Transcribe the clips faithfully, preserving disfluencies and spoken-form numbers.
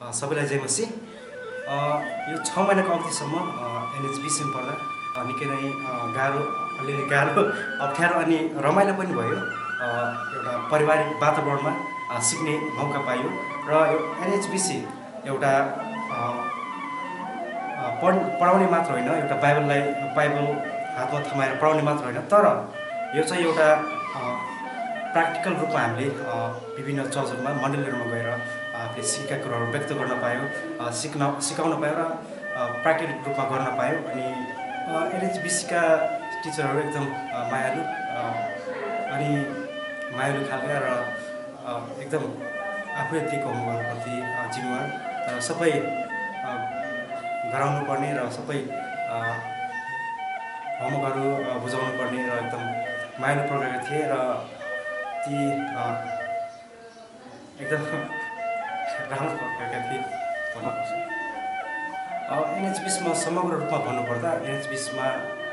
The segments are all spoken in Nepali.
सबैलाई जय मसी। यो छ महिनाको अवधिसम्म एनएचबीसीमा पढ्दा निकै नै गाह्रो, अलिअलि गाह्रो, अप्ठ्यारो अनि रमाइलो पनि भयो। एउटा पारिवारिक वातावरणमा सिक्ने मौका पाइयो र यो एनएचबीसी एउटा पढ पढाउने मात्र होइन, एउटा बाइबललाई बाइबल हातमा थमाएर पढाउने मात्र होइन, तर यो चाहिँ एउटा प्र्याक्टिकल रूपमा हामीले विभिन्न चर्चहरूमा मण्डलीहरूमा गएर आफूले सिकेका कुराहरू व्यक्त गर्न पायौँ, सिक्न सिकाउन पायौँ र प्र्याक्टिकल रूपमा गर्न पायौँ। अनि एनएचबीसीका टिचरहरू एकदम मायालु अनि मायालु खालका र एकदम आफूले दिएको होमवर्कप्रति जिम्मेवार, सबै गराउनु पर्ने र सबै होमवर्कहरू बुझाउनु पर्ने र एकदम मायालु प्रकारका थिए र ती एकदम राम्रो प्रकारका थिए भन्नुपर्छ। एनएचबीसीमा समग्र रूपमा भन्नुपर्दा एनएचबीसीमा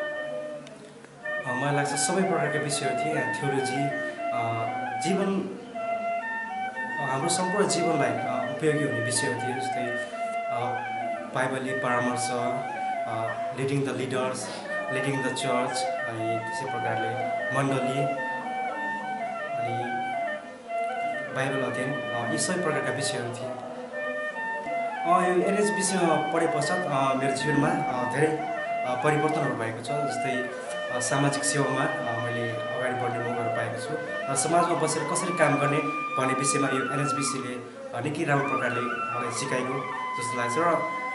मलाई लाग्छ सबै प्रकारका विषयहरू थिए। थियोलोजी, जीवन, हाम्रो सम्पूर्ण जीवनलाई उपयोगी हुने विषयहरू थिए, जस्तै बाइबलीय परामर्श, leading the leaders, leading the church, अनि त्यसै प्रकारले मण्डली अनि बाइबल अध्ययन, यी सबै प्रकारका विषयहरू थिए। यो एनएचबीसीमा पढे पश्चात मेरो जीवनमा धेरै परिवर्तनहरू भएको छ। जस्तै सामाजिक सेवामा मैले अगाडि बढ्ने मौकाहरू पाएको छु र समाजमा बसेर कसरी काम गर्ने भन्ने विषयमा यो एनएचबीसीले निकै राम्रो प्रकारले मलाई सिकाएको जस्तो लाग्छ। र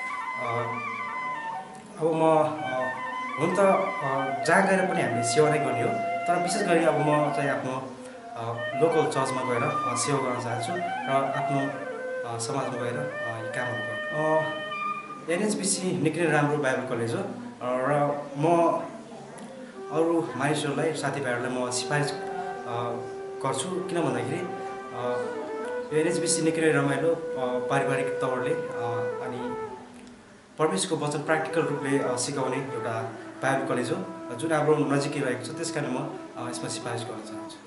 अब म हुन त जहाँ गएर पनि हामीले सेवा नै गर्ने हो, तर विशेष गरी अब म चाहिँ आफ्नो लोकल चर्चमा गएर सेवा गर्न चाहन्छु र आफ्नो समाजमा गएर यी कामहरू गर्छु। एनएचबीसी निकै नै राम्रो बाइबल कलेज हो र म अरू मानिसहरूलाई, साथीभाइहरूलाई म सिफारिस गर्छु। किन भन्दाखेरि यो एनएचबीसी निकै नै रमाइलो, पारिवारिक तवरले अनि परमेश्वरको वचन प्र्याक्टिकल रूपले सिकाउने एउटा बाइबल कलेज हो, जुन हाम्रो नजिकै रहेको छ। त्यस कारण म यसमा सिफारिस गर्न चाहन्छु।